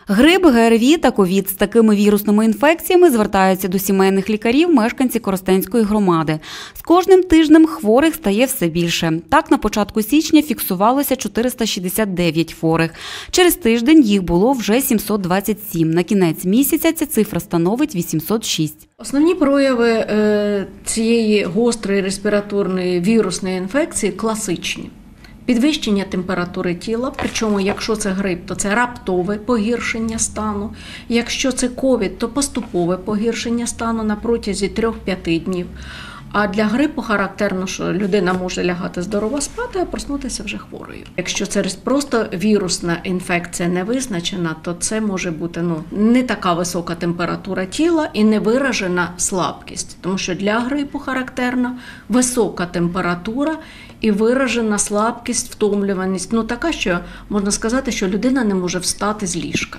Грип, ГРВІ та ковід – з такими вірусними інфекціями звертаються до сімейних лікарів мешканці Коростенської громади. З кожним тижнем хворих стає все більше. Так, на початку січня фіксувалося 469 хворих. Через тиждень їх було вже 727. На кінець місяця ця цифра становить 806. Основні прояви цієї гострої респіраторної вірусної інфекції класичні. Підвищення температури тіла, причому якщо це грип, то це раптове погіршення стану. Якщо це ковід, то поступове погіршення стану на протязі 3-5 днів. А для грипу характерно, що людина може лягати здорово спати, а проснутися вже хворою. Якщо це просто вірусна інфекція не визначена, то це може бути не така висока температура тіла і невиражена слабкість. Тому що для грипу характерна висока температура і виражена слабкість, втомлюваність. Така, що можна сказати, що людина не може встати з ліжка.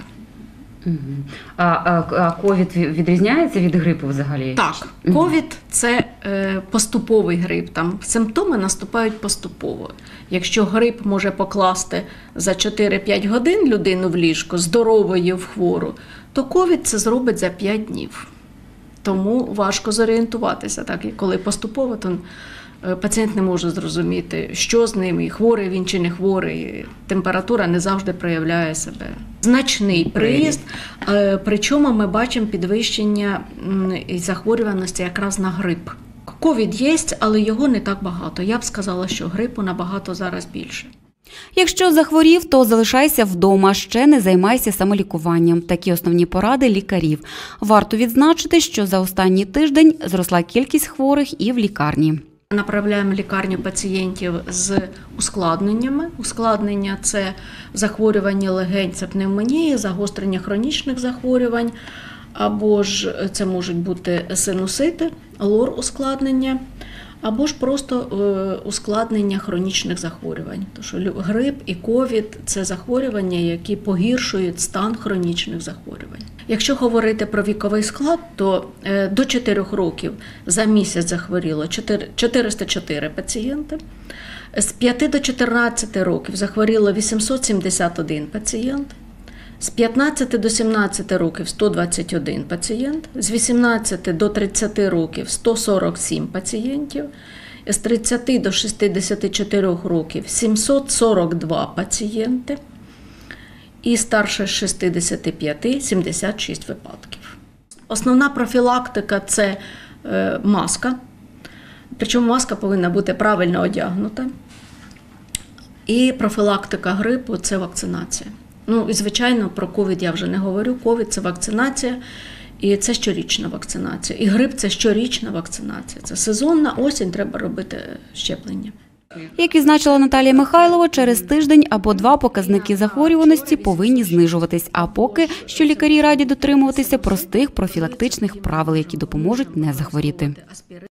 А ковід відрізняється від грипу взагалі? Так, ковід – це поступовий грип, там симптоми наступають поступово. Якщо грип може покласти за 4-5 годин людину в ліжко, здоровою в хвору, то ковід це зробить за 5 днів. Тому важко зорієнтуватися. Так, і коли поступово, то пацієнт не може зрозуміти, що з ним, і хворий він чи не хворий. Температура не завжди проявляє себе. Значний приїзд, причому ми бачимо підвищення захворюваності якраз на грип. Ковід є, але його не так багато. Я б сказала, що грипу набагато зараз більше. Якщо захворів, то залишайся вдома, ще не займайся самолікуванням. Такі основні поради лікарів. Варто відзначити, що за останній тиждень зросла кількість хворих і в лікарні. Направляємо в лікарню пацієнтів з ускладненнями. Ускладнення – це захворювання легень, це пневмонії, загострення хронічних захворювань, або ж це можуть бути синусити, лор-ускладнення, або ж просто ускладнення хронічних захворювань. Тому що грип і ковід – це захворювання, які погіршують стан хронічних захворювань. Якщо говорити про віковий склад, то до 4 років за місяць захворіло 404 пацієнти. З 5 до 14 років захворіло 871 пацієнт. З 15 до 17 років – 121 пацієнт. З 18 до 30 років – 147 пацієнтів. З 30 до 64 років – 742 пацієнти. І старше 65 – 76 випадків. Основна профілактика – це маска. Причому маска повинна бути правильно одягнута. І профілактика грипу – це вакцинація. І, звичайно, про ковід я вже не говорю. Ковід – це вакцинація, і це щорічна вакцинація. І грип – це щорічна вакцинація. Це сезонна, осінь, треба робити щеплення. Як відзначила Наталія Михайлова, через тиждень або 2 показники захворюваності повинні знижуватись, а поки що лікарі раді дотримуватися простих профілактичних правил, які допоможуть не захворіти.